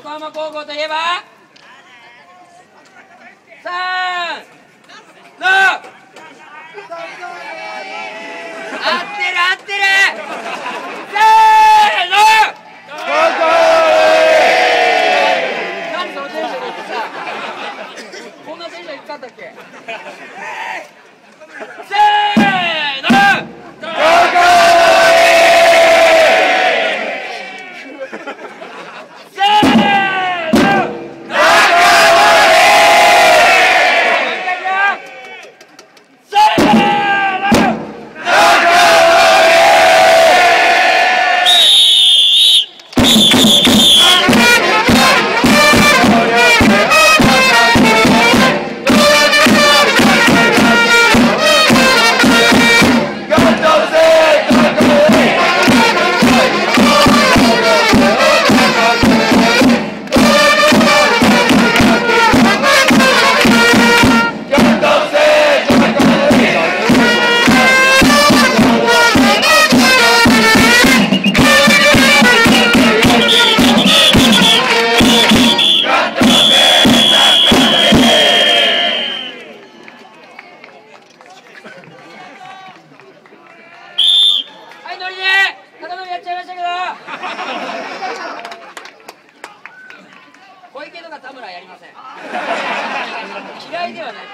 横浜高校といえば3、6、合ってる合ってる、せーの、何そのテンションだってさ、こんなテンションいくかったっけ。せーの、はい、ノリで肩乗りやっちゃいましたけど小池とか田村はやりません。嫌いではない。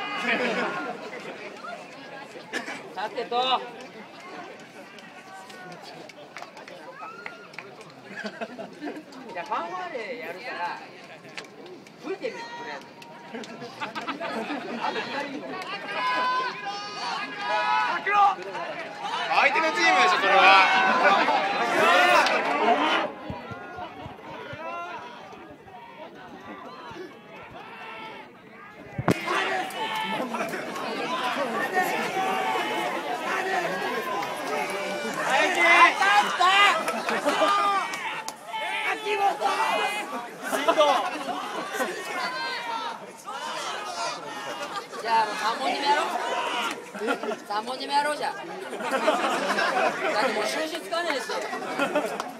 さてとじゃあファンファーレやるから吹いてみよう、とりあえず。あと2人にも相手のチームでしょ、それは。 じゃあもう3本締めやろう。3本締めやろうじゃん。だってもう収集つかねえし。